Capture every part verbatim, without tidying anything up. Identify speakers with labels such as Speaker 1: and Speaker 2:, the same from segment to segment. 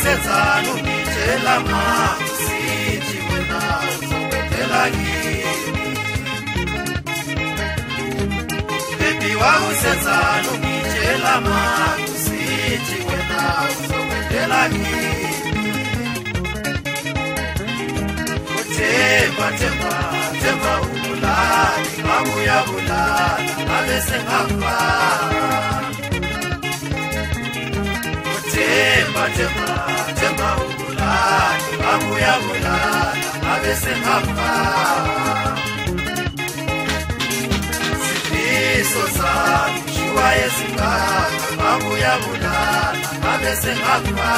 Speaker 1: usenzani ungitshela masithi wena uzobethela kimi baby wawusenzani ungitshela masithi wena uzobethela kimi Themba, themba, themba ubulali ngabuya bulala ngabe sengafa Themba, themba, themba ubulali ngabuya bulala ngabe sengafa Sifiso sami shuwa yesingaka ngabuya bulala ngabe sengafa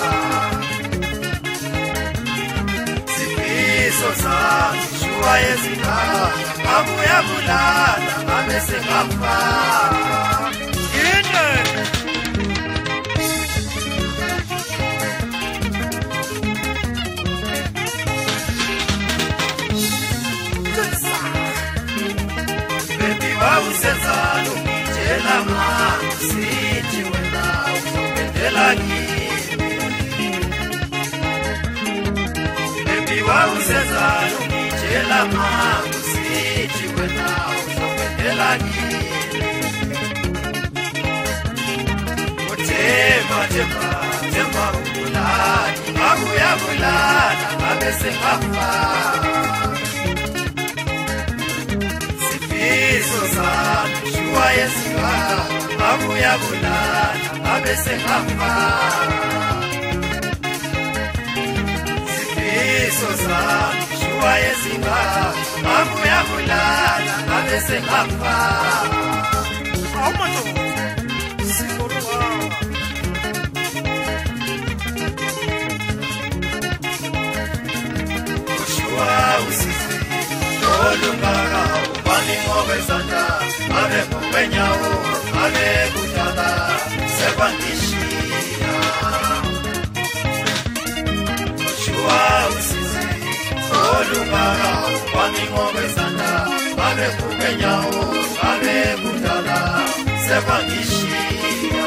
Speaker 1: Sosami shuwa yezikhala ngabuya bulala ngabe sengafa yini baby wawusenzani ungitshela masithi wena uzobethela wawusenzani ungitshela masithi wena uzobethela kimi Themba, themba, themba ubulali ngabuya bulala ngabe sengafa Sifiso sami shuwa yesingaka ngabuya bulala ngabe sengafa Sosami shuwa yezingaka ngabuya bulala ngabe sengafa awumadoda sikolowa ushuwa usizi olungaka ubani ngokwezandla ngabe ngokwenyawo ngabe kudala sebangishiya Olungaka ubani ngokwezandla ngabe kukenyawo ngabe kudala sebangishiya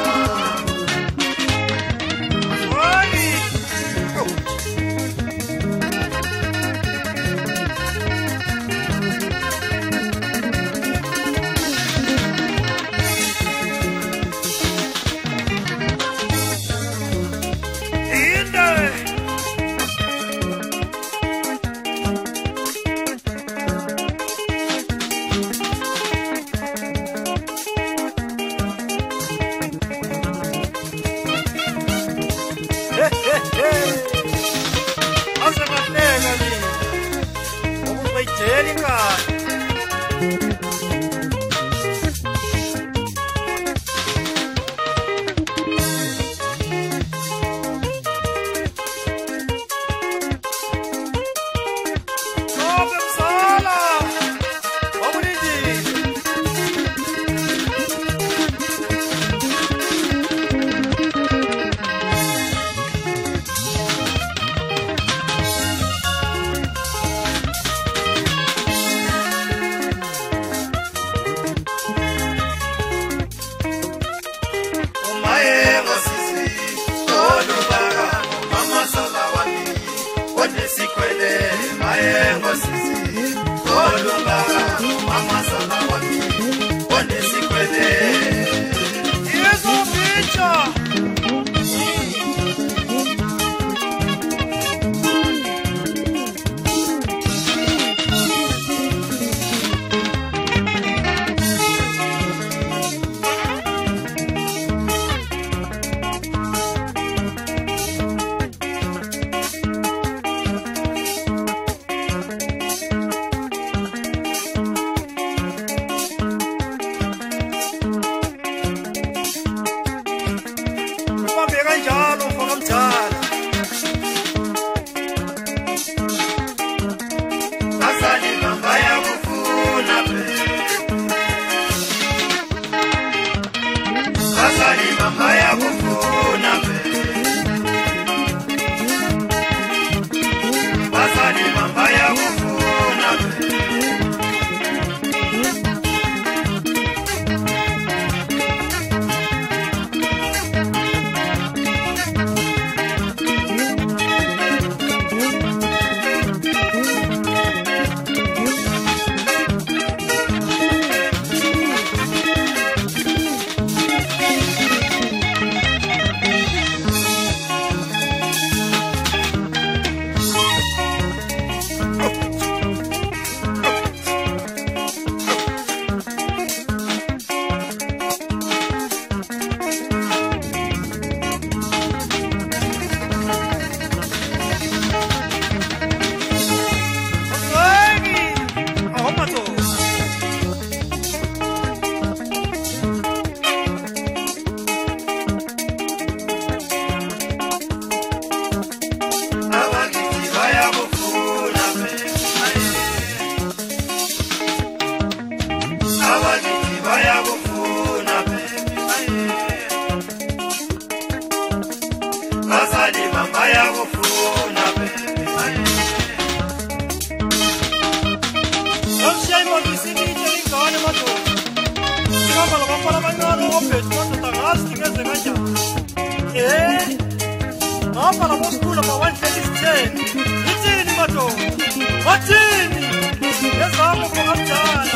Speaker 2: ngophethu madoda ngazi ndingeze kanjani. Eh, ngapha labomkhulu mawandlela isitheni. Ithini madoda? Wathini? Ngezamo kungamjala.